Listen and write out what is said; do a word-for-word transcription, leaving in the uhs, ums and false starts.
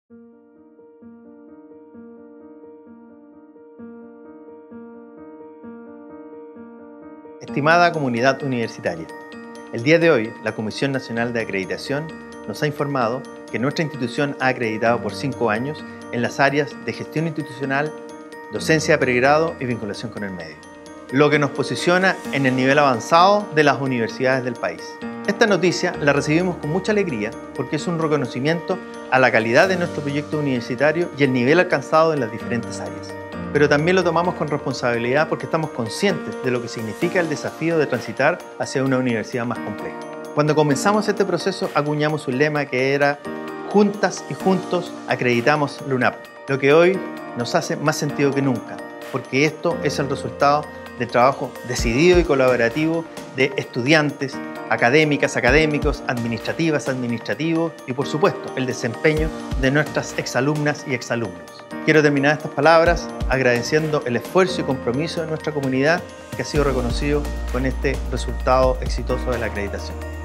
Estimada comunidad universitaria, el día de hoy la Comisión Nacional de Acreditación nos ha informado que nuestra institución ha acreditado por cinco años en las áreas de gestión institucional, docencia de pregrado y vinculación con el medio, lo que nos posiciona en el nivel avanzado de las universidades del país. Esta noticia la recibimos con mucha alegría porque es un reconocimiento a la calidad de nuestro proyecto universitario y el nivel alcanzado en las diferentes áreas. Pero también lo tomamos con responsabilidad porque estamos conscientes de lo que significa el desafío de transitar hacia una universidad más compleja. Cuando comenzamos este proceso acuñamos un lema que era "Juntas y juntos acreditamos la UNAP", lo que hoy nos hace más sentido que nunca, porque esto es el resultado del trabajo decidido y colaborativo de estudiantes, académicas, académicos, administrativas, administrativos y, por supuesto, el desempeño de nuestras exalumnas y exalumnos. Quiero terminar estas palabras agradeciendo el esfuerzo y compromiso de nuestra comunidad que ha sido reconocido con este resultado exitoso de la acreditación.